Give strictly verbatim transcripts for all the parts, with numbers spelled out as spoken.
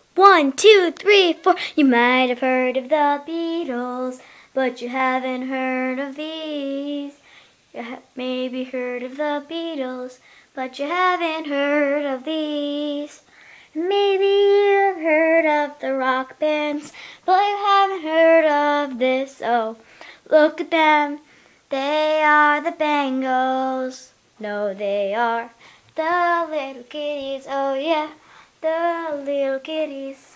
One, two, three, four. You might have heard of the Beatles, but you haven't heard of these. You have maybe heard of the Beatles, but you haven't heard of these. Maybe you've heard of the rock bands, but you haven't heard of this. Oh, look at them. They are the Bangles. No, they are the little kitties. Oh, yeah, the little kitties.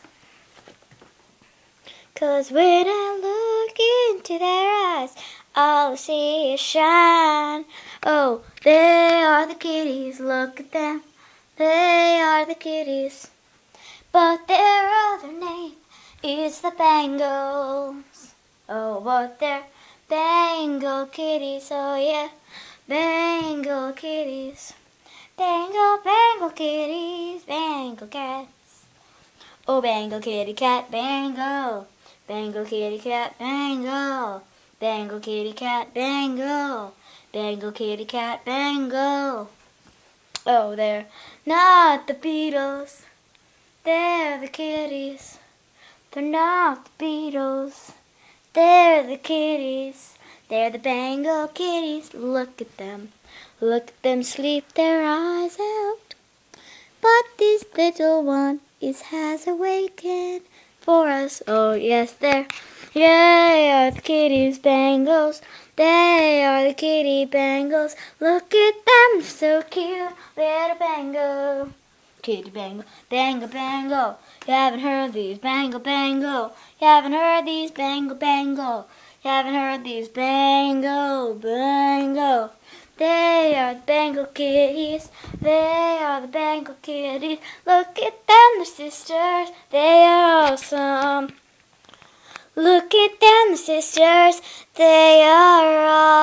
'Cause when I look into their eyes, all I see is shine. Oh, they are the kitties. Look at them. They are the kitties. But their other name is the Bangles. Oh, but they're Bangle kitties. Oh, yeah, Bangle kitties. Bangle, Bangle kitties. Bangle cats. Oh, Bangle kitty cat, Bangle. Bangle kitty cat, Bangle. Bangle kitty cat, Bangle. Bangle kitty cat, Bangle. Oh, they're not the Beatles. They're the kitties. They're not the Beatles. They're the kitties. They're the Bangle kitties. Look at them. Look at them sleep their eyes out. But this little one is has awakened for us. Oh, yes, they're. They are the kitties, Bangles. They are the kitty Bangles. Look at them, so cute. Little Bangle. Kitty Bangle, Bangle, Bangle. You haven't heard these, Bangle, Bangle. You haven't heard these, Bangle, Bangle. You haven't heard these, Bangle, Bangle. They are the Bangle kitties. They are the Bangle kitties. Look at them, they're sisters. They are awesome. Look at them, sisters. They are awesome.